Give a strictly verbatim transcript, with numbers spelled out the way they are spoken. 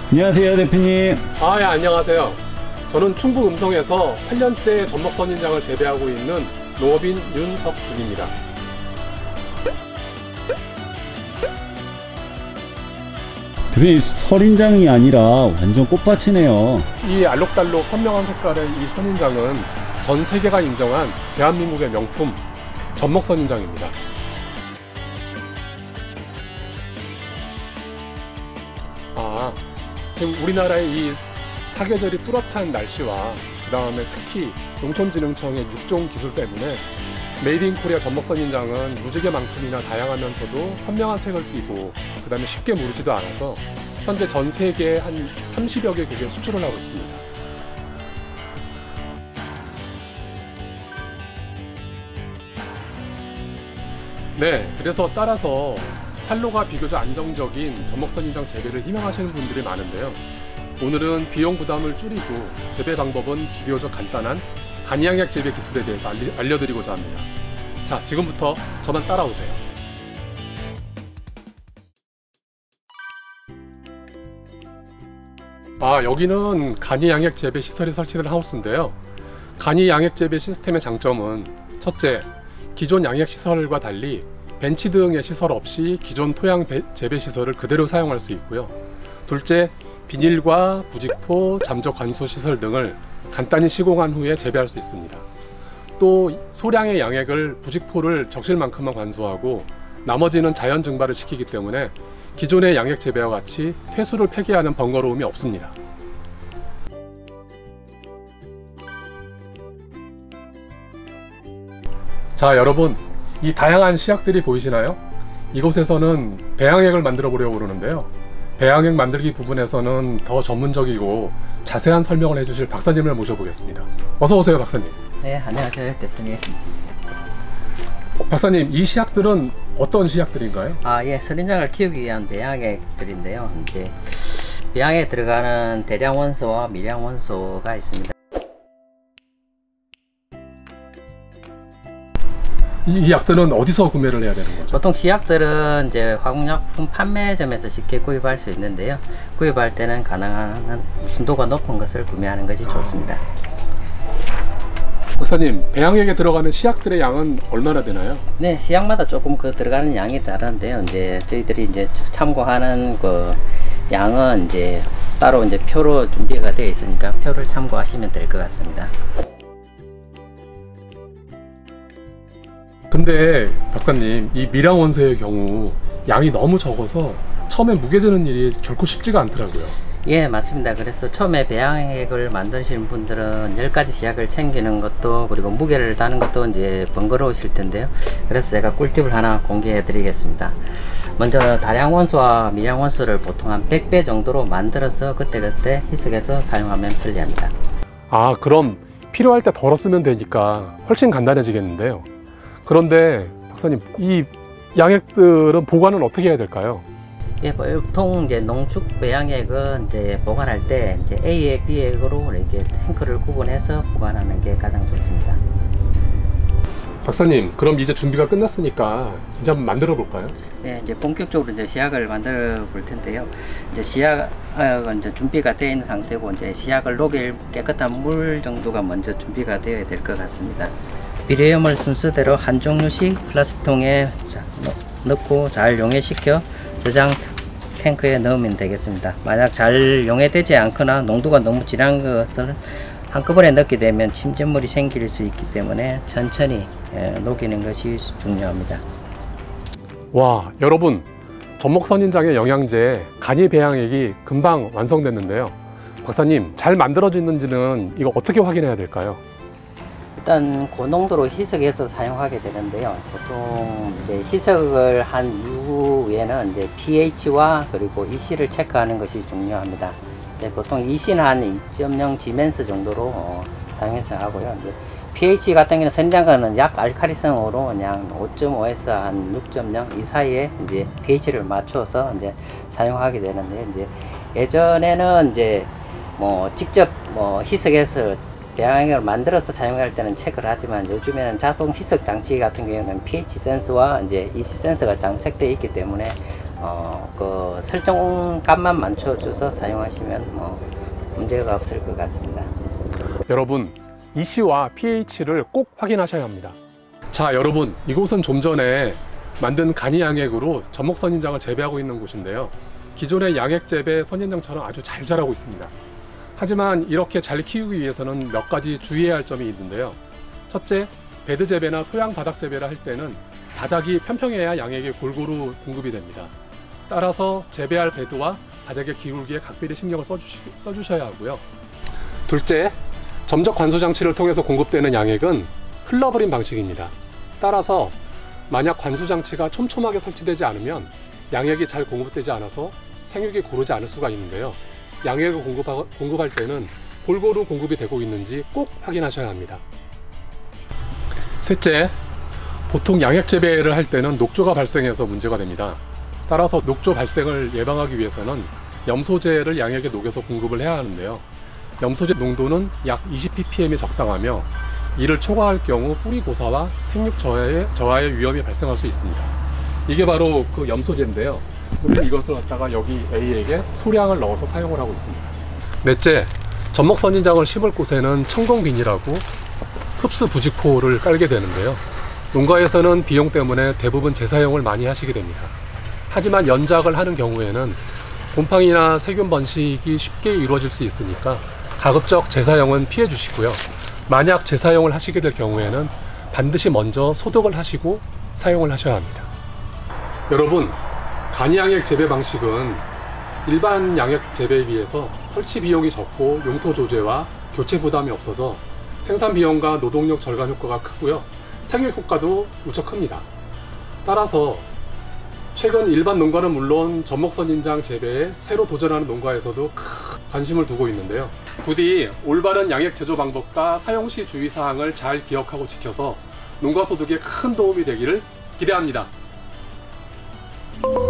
안녕하세요, 대표님. 아, 예, 안녕하세요. 저는 충북 음성에서 팔 년째 젖먹선인장을 재배하고 있는 농업인 윤석준입니다. 대표님, 선인장이 아니라 완전 꽃밭이네요. 이 알록달록 선명한 색깔의 이 선인장은 전 세계가 인정한 대한민국의 명품 젖먹선인장입니다. 아, 지금 우리나라의 이 사계절이 뚜렷한 날씨와 그 다음에 특히 농촌진흥청의 육종 기술 때문에 메이드 인 코리아 젖먹선인장은 무지개만큼이나 다양하면서도 선명한 색을 띠고 그 다음에 쉽게 무르지도 않아서 현재 전 세계에 한 삼십여 개국에 수출을 하고 있습니다. 네, 그래서 따라서 판로가 비교적 안정적인 젖먹선인장 재배를 희망하시는 분들이 많은데요. 오늘은 비용 부담을 줄이고 재배 방법은 비교적 간단한 간이양액 재배 기술에 대해서 알리, 알려드리고자 합니다. 자, 지금부터 저만 따라오세요. 아, 여기는 간이양액 재배 시설이 설치된 하우스인데요. 간이양액 재배 시스템의 장점은 첫째, 기존 양액 시설과 달리 벤치 등의 시설 없이 기존 토양 재배 시설을 그대로 사용할 수 있고요. 둘째, 비닐과 부직포, 잠적 관수 시설 등을 간단히 시공한 후에 재배할 수 있습니다. 또 소량의 양액을 부직포를 적실만큼만 관수하고 나머지는 자연 증발을 시키기 때문에 기존의 양액 재배와 같이 퇴수를 폐기하는 번거로움이 없습니다. 자, 여러분, 이 다양한 시약들이 보이시나요? 이곳에서는 배양액을 만들어 보려고 그러는데요. 배양액 만들기 부분에서는 더 전문적이고 자세한 설명을 해주실 박사님을 모셔보겠습니다. 어서 오세요, 박사님. 네, 안녕하세요, 대표님. 박사님, 이 시약들은 어떤 시약들인가요? 아, 예, 선인장을 키우기 위한 배양액들인데요. 이제 배양에 들어가는 대량 원소와 미량 원소가 있습니다. 이, 이 약들은 어디서 구매를 해야 되는 거죠? 보통 시약들은 이제 화공약품 판매점에서 쉽게 구입할 수 있는데요. 구입할 때는 가능한 순도가 높은 것을 구매하는 것이 좋습니다. 박사님, 배양액에 들어가는 시약들의 양은 얼마나 되나요? 네, 시약마다 조금 그 들어가는 양이 다른데요. 이제 저희들이 이제 참고하는 그 양은 이제 따로 이제 표로 준비가 되어 있으니까 표를 참고하시면 될 것 같습니다. 근데 박사님, 이 미량 원소의 경우 양이 너무 적어서 처음에 무게 재는 일이 결코 쉽지가 않더라고요. 예, 맞습니다. 그래서 처음에 배양액을 만드시는 분들은 열 가지 시약을 챙기는 것도 그리고 무게를 다는 것도 이제 번거로우실 텐데요. 그래서 제가 꿀팁을 하나 공개해 드리겠습니다. 먼저 다량 원소와 미량 원소를 보통 한 백 배 정도로 만들어서 그때그때 희석해서 사용하면 편리합니다. 아, 그럼 필요할 때 덜어 쓰면 되니까 훨씬 간단해지겠는데요. 그런데 박사님, 이 양액들은 보관은 어떻게 해야 될까요? 예, 보통 이제 농축 배양액은 이제 보관할 때 이제 A액, B액으로 이렇게 탱크를 구분해서 보관하는 게 가장 좋습니다. 박사님, 그럼 이제 준비가 끝났으니까 이제 한번 만들어 볼까요? 네, 이제 본격적으로 이제 시약을 만들어 볼 텐데요. 이제 시약은 이제 준비가 되어 있는 상태고 이제 시약을 녹일 깨끗한 물 정도가 먼저 준비가 되어야 될 것 같습니다. 비료염을 순서대로 한 종류씩 플라스틱통에 넣고 잘 용해시켜 저장 탱크에 넣으면 되겠습니다. 만약 잘 용해되지 않거나 농도가 너무 진한 것을 한꺼번에 넣게 되면 침전물이 생길 수 있기 때문에 천천히 녹이는 것이 중요합니다. 와, 여러분, 젖먹선인장의 영양제 간이 배양액이 금방 완성됐는데요. 박사님, 잘 만들어졌는지는 이거 어떻게 확인해야 될까요? 일단 고농도로 희석해서 사용하게 되는데요. 보통 이제 희석을 한 이후에는 이제 pH와 그리고 이씨를 체크하는 것이 중요합니다. 이제 보통 이씨는 한 이 점 영 지멘스 정도로 어, 사용해서 하고요. 이제 pH 같은 경우는 선인장은 약 알칼리성으로 그냥 오 점 오에서 한 육 점 영 이 사이에 이제 pH를 맞춰서 이제 사용하게 되는데, 이제 예전에는 이제 뭐 직접 뭐 희석해서 배양액을 만들어서 사용할 때는 체크를 하지만 요즘에는 자동 희석 장치 같은 경우는 pH 센서와 이제 이씨 센서가 장착되어 있기 때문에 어, 그 설정값만 맞춰줘서 사용하시면 뭐 문제가 없을 것 같습니다. 여러분, 이씨와 피에이치를 꼭 확인하셔야 합니다. 자, 여러분, 이곳은 좀 전에 만든 간이 양액으로 젖먹 선인장을 재배하고 있는 곳인데요. 기존의 양액 재배 선인장처럼 아주 잘 자라고 있습니다. 하지만 이렇게 잘 키우기 위해서는 몇 가지 주의해야 할 점이 있는데요. 첫째, 베드 재배나 토양 바닥 재배를 할 때는 바닥이 평평해야 양액이 골고루 공급이 됩니다. 따라서 재배할 베드와 바닥의 기울기에 각별히 신경을 써주시, 써주셔야 하고요. 둘째, 점적 관수 장치를 통해서 공급되는 양액은 흘러버린 방식입니다. 따라서 만약 관수 장치가 촘촘하게 설치되지 않으면 양액이 잘 공급되지 않아서 생육이 고르지 않을 수가 있는데요. 양액을 공급하, 공급할 때는 골고루 공급이 되고 있는지 꼭 확인하셔야 합니다. 셋째, 보통 양액 재배를 할 때는 녹조가 발생해서 문제가 됩니다. 따라서 녹조 발생을 예방하기 위해서는 염소제를 양액에 녹여서 공급을 해야 하는데요. 염소제 농도는 약 이십 ppm이 적당하며 이를 초과할 경우 뿌리 고사와 생육 저하의, 저하의 위험이 발생할 수 있습니다. 이게 바로 그 염소제인데요. 우리는 이것을 갖다가 여기 A액에 소량을 넣어서 사용을 하고 있습니다. 넷째, 젖먹 선인장을 심을 곳에는 청동비닐하고 흡수 부직포를 깔게 되는데요. 농가에서는 비용 때문에 대부분 재사용을 많이 하시게 됩니다. 하지만 연작을 하는 경우에는 곰팡이나 세균 번식이 쉽게 이루어질 수 있으니까 가급적 재사용은 피해 주시고요. 만약 재사용을 하시게 될 경우에는 반드시 먼저 소독을 하시고 사용을 하셔야 합니다. 여러분, 간이 양액 재배 방식은 일반 양액 재배에 비해서 설치 비용이 적고 용토 조제와 교체 부담이 없어서 생산 비용과 노동력 절감 효과가 크고요. 생육 효과도 무척 큽니다. 따라서 최근 일반 농가는 물론 젖먹 선인장 재배에 새로 도전하는 농가에서도 큰 관심을 두고 있는데요. 부디 올바른 양액 제조 방법과 사용 시 주의사항을 잘 기억하고 지켜서 농가 소득에 큰 도움이 되기를 기대합니다.